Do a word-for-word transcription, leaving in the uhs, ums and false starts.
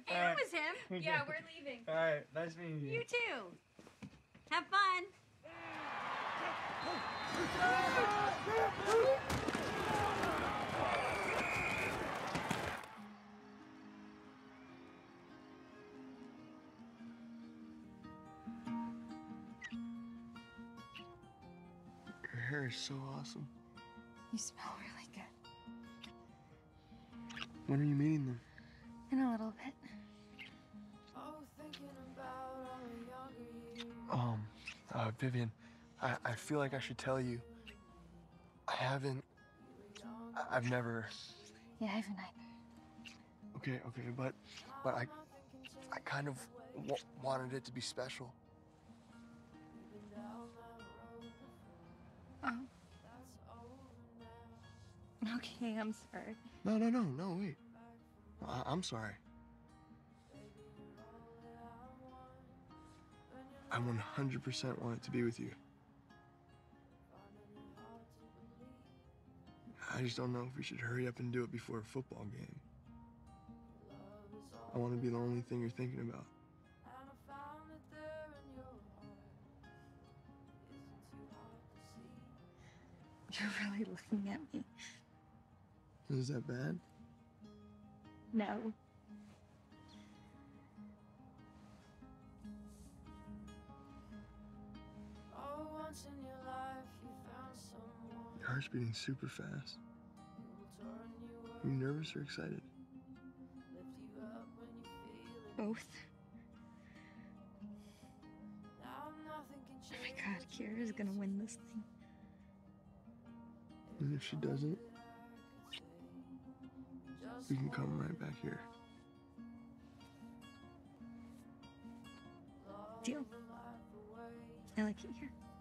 Hey, that was him. Yeah, we're leaving. All right, nice meeting you. You too. Have fun. Your hair is so awesome. You smell really good. When are you meeting them? In a little bit. Um, uh, Vivian, I, I feel like I should tell you. I haven't, I, I've never. Yeah, I haven't either. Okay, okay, but, but I, I kind of w wanted it to be special. Oh. Okay, I'm sorry. No, no, no, no, wait. I, I'm sorry. I one hundred percent want it to be with you. I just don't know if we should hurry up and do it before a football game. I want to be the only thing you're thinking about. You're really looking at me. Is that bad? No. Your heart's beating super fast. Are you nervous or excited? Both. Oh my God, Kira's gonna win this thing. And if she doesn't, we can come right back here. Deal. I like it here.